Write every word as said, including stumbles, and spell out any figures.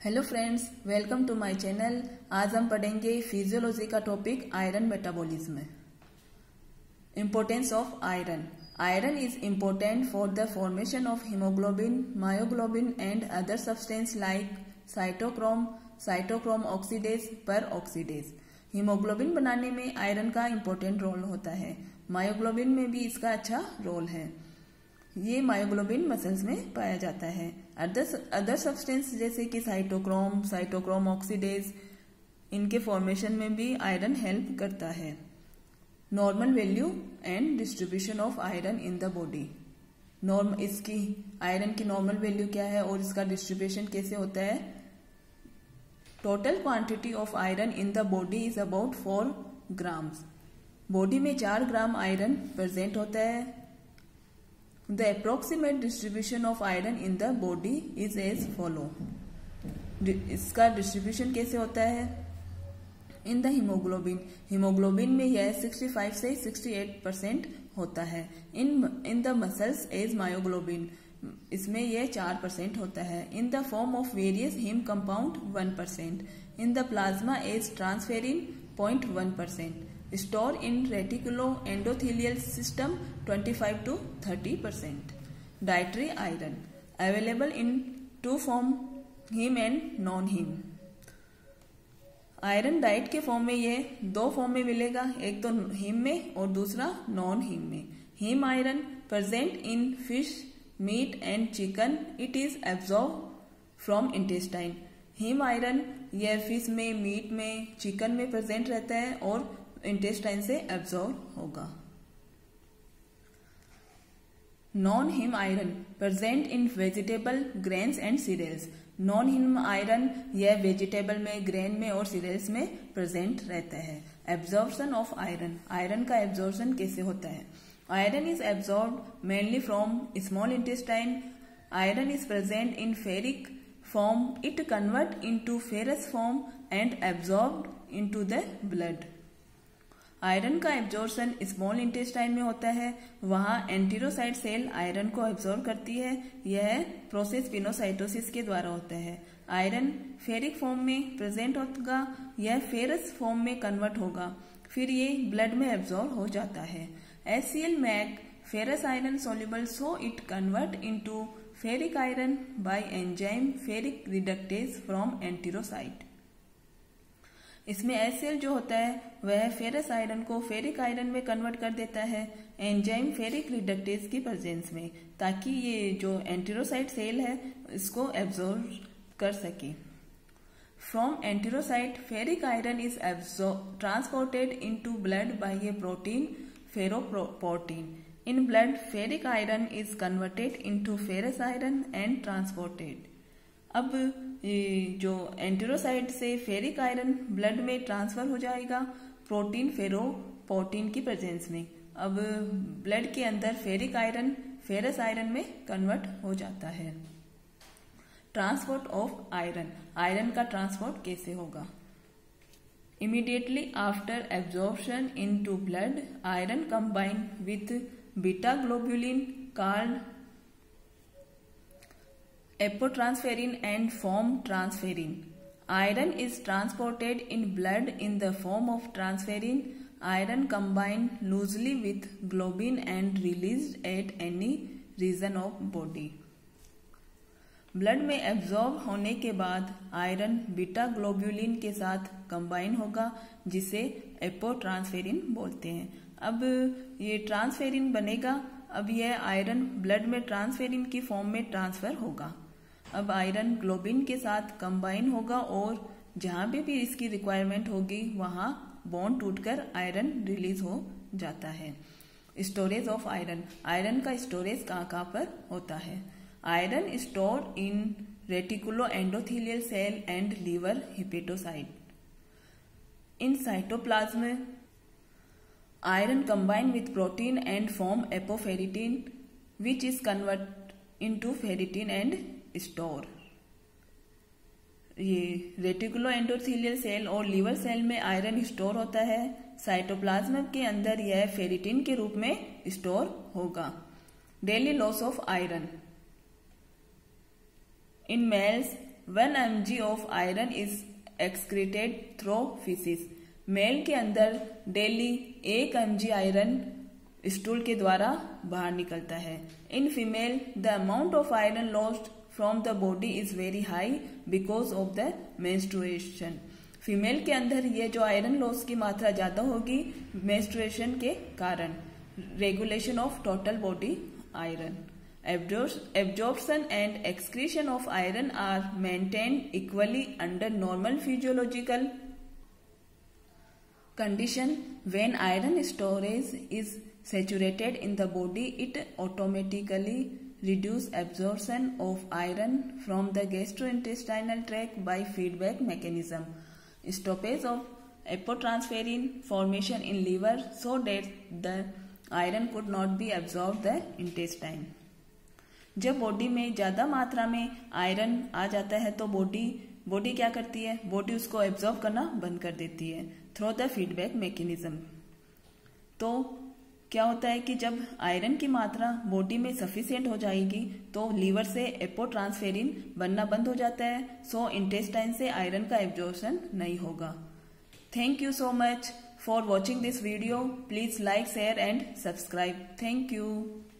Hello friends, welcome to my channel. आज हम पढ़ेंगे फिजियोलॉजी का topic iron metabolism. Importance of iron. Iron is important for the formation of haemoglobin, myoglobin and other substance like cytochrome, cytochrome oxidase, peroxidase. Haemoglobin बनाने में iron का important role होता है। Myoglobin में भी इसका अच्छा रोल है। ये मायोग्लोबिन मसल्स में पाया जाता है। अदर अदर सब्सटेंस जैसे कि साइटोक्रोम, साइटोक्रोम ऑक्सीडेज, इनके फॉर्मेशन में भी आयरन हेल्प करता है। Normal value and distribution of iron in the body. Norm इसकी आयरन की नॉर्मल वैल्यू क्या है और इसका डिस्ट्रीब्यूशन कैसे होता है। Total quantity of iron in the body is about four grams. Body में चार ग्राम आयरन प्रेजेंट होता है। The approximate distribution of iron in the body is as follow. इसका डिस्ट्रीब्यूशन कैसे होता है। इन द हीमोग्लोबिन, हीमोग्लोबिन में यह पैंसठ से अड़सठ परसेंट होता है। In in the muscles as myoglobin, इसमें यह चार परसेंट होता है। In the form of various heme compound one percent. In the plasma as transferrin point one percent. Store in reticuloendothelial system twenty-five to thirty percent. Dietary iron available in two form, heme and non-heme. Iron diet के form में ये दो form में मिलेगा, एक तो haem में और दूसरा नॉन हीम में। Heme iron present in fish, meat and chicken. It is absorb from intestine. Heme iron यह फिश में, मीट में, चिकन में प्रेजेंट रहता है और इंटेस्टाइन से एब्जॉर्ब होगा। Non heme iron present in vegetable, grains and cereals. Non heme iron यह वेजिटेबल में, ग्रेन में और सीरियल्स में प्रेजेंट रहता है। एब्जॉर्प्शन ऑफ आयरन, आयरन का एब्जॉर्प्शन कैसे होता है। Iron is absorbed mainly from small intestine. Iron is present in ferric form. It convert into ferrous form and absorbed into the blood. Iron का absorption small intestine में होता है। वहां enterocyte cell iron को absorb करती है। यह process pinocytosis के द्वारा होता है। आयरन फेरिक फॉर्म में प्रेजेंट होगा, यह फेरस फॉर्म में कन्वर्ट होगा, फिर ये ब्लड में एब्जॉर्ब हो जाता है। HCl make ferrous iron soluble, so it convert into ferric iron by enzyme ferric reductase from enterocyte. इसमें HCl जो होता है वह फेरस आयरन को फेरिक आयरन में कन्वर्ट कर देता है एंजाइम फेरिक रिडक्टेज की प्रेजेंस में, ताकि ये जो एंटेरोसाइट सेल है इसको एब्जॉर्ब कर सके। From enterocyte ferric iron is transported into blood by a protein, ferroportin. In blood ferric iron is converted into ferrous iron and transported. अब जो एंटेरोसाइट से फेरिक आयरन ब्लड में ट्रांसफर हो जाएगा प्रोटीन, फेरोपोर्टीन की प्रेजेंस में। अब ब्लड के अंदर फेरिक आयरन फेरस आयरन में कन्वर्ट हो जाता है। ट्रांसपोर्ट ऑफ आयरन, आयरन का ट्रांसपोर्ट कैसे होगा। Immediately after absorption into blood, iron combine with beta globulin called apotransferrin and form transferrin. Iron is transported in blood in the form of transferrin. Iron combined loosely with globin and released at any region of body. Blood में absorb होने के बाद iron beta globulin के साथ combine होगा, जिसे एपोट्रांसफेरिन बोलते हैं। अब ये ट्रांसफेरिन बनेगा। अब यह आयरन ब्लड में ट्रांसफेरिन की फॉर्म में ट्रांसफर होगा। अब आयरन ग्लोबिन के साथ कंबाइन होगा और जहां पे भी इसकी रिक्वायरमेंट होगी वहां बॉन्ड टूटकर आयरन रिलीज हो जाता है। स्टोरेज ऑफ आयरन, आयरन का स्टोरेज कहाँ कहाँ पर होता है। Iron stored in reticuloendothelial cell and liver hepatocyte. In cytoplasm iron combine with protein and form apoferritin, which is convert into ferritin and store. ये रेटिकुलो एंडोथीलियल सेल और liver cell में iron store होता है। Cytoplasm के अंदर यह ferritin के रूप में स्टोर होगा। Daily loss of iron in males one m g of iron is excreted through faeces. Male के अंदर डेली एक एम जी आयरन स्टूल के द्वारा बाहर निकलता है। In female the amount of iron lost from the body is very high because of the menstruation. Female के अंदर ये जो आयरन लॉस की मात्रा ज्यादा होगी मेंस्ट्रुएशन के कारण। Regulation of total body iron. Absorption and excretion of iron are maintained equally under normal physiological condition. When iron storage is saturated in the body, it automatically reduces absorption of iron from the gastrointestinal tract by feedback mechanism. Stoppage of apotransferrin formation in liver so that the iron could not be absorbed the intestine. जब body में ज्यादा मात्रा में iron आ जाता है तो body body क्या करती है, बॉडी उसको एब्जॉर्ब करना बंद कर देती है थ्रू द फीडबैक मैकेनिज्म। तो क्या होता है कि जब आयरन की मात्रा बॉडी में सफिशिएंट हो जाएगी तो लीवर से एपोट्रांसफेरिन बनना बंद हो जाता है, सो इंटेस्टाइन से आयरन का एब्जॉर्प्शन नहीं होगा। Thank you so much for watching this video. Please like share and subscribe. Thank you.